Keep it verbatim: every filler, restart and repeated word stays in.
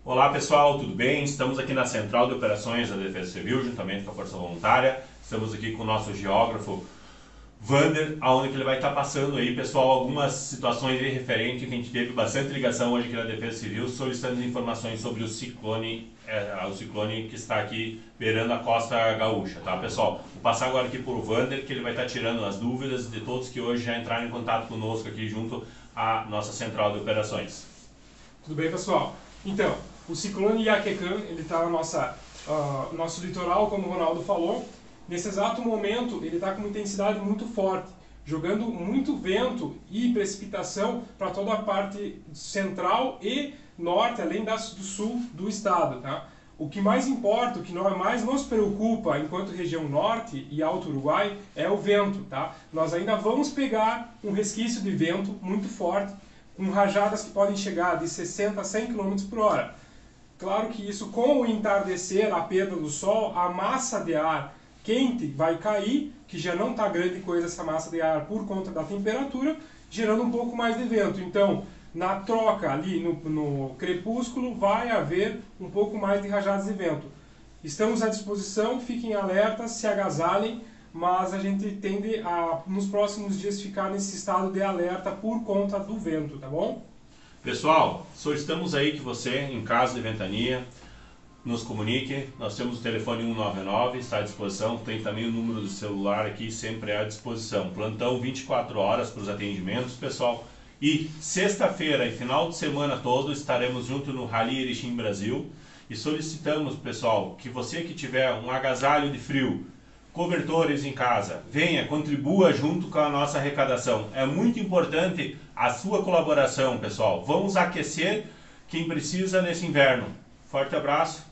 Olá pessoal, tudo bem? Estamos aqui na Central de Operações da Defesa Civil, juntamente com a Força Voluntária. Estamos aqui com o nosso geógrafo Vander, onde ele vai estar passando aí, pessoal, algumas situações aí referentes que a gente teve bastante ligação hoje aqui na Defesa Civil, solicitando informações sobre o ciclone, é, o ciclone que está aqui beirando a costa gaúcha, tá pessoal? Vou passar agora aqui por o Vander, que ele vai estar tirando as dúvidas de todos que hoje já entraram em contato conosco aqui junto à nossa Central de Operações. Tudo bem, pessoal? Então, o ciclone Iaquecã, ele está no nossa, uh, nosso litoral, como o Ronaldo falou. Nesse exato momento, ele está com uma intensidade muito forte, jogando muito vento e precipitação para toda a parte central e norte, além da, do sul do estado. Tá? O que mais importa, o que nós mais nos preocupa enquanto região norte e Alto Uruguai é o vento. Tá? Nós ainda vamos pegar um resquício de vento muito forte, com rajadas que podem chegar de sessenta a cem quilômetros por hora. Claro que isso, com o entardecer, a perda do sol, a massa de ar quente vai cair, que já não está grande coisa essa massa de ar por conta da temperatura, gerando um pouco mais de vento. Então, na troca ali no, no crepúsculo, vai haver um pouco mais de rajadas de vento. Estamos à disposição, fiquem alertas, se agasalhem, mas a gente tende a, nos próximos dias, ficar nesse estado de alerta por conta do vento, tá bom? Pessoal, solicitamos aí que você, em caso de ventania, nos comunique. Nós temos o telefone um nove nove, está à disposição. Tem também o número do celular aqui, sempre à disposição. Plantão vinte e quatro horas para os atendimentos, pessoal. E sexta-feira e final de semana todo estaremos junto no Rally Erechim Brasil. E solicitamos, pessoal, que você que tiver um agasalho de frio, cobertores em casa, venha, contribua junto com a nossa arrecadação. É muito importante a sua colaboração, pessoal. Vamos aquecer quem precisa nesse inverno. Forte abraço.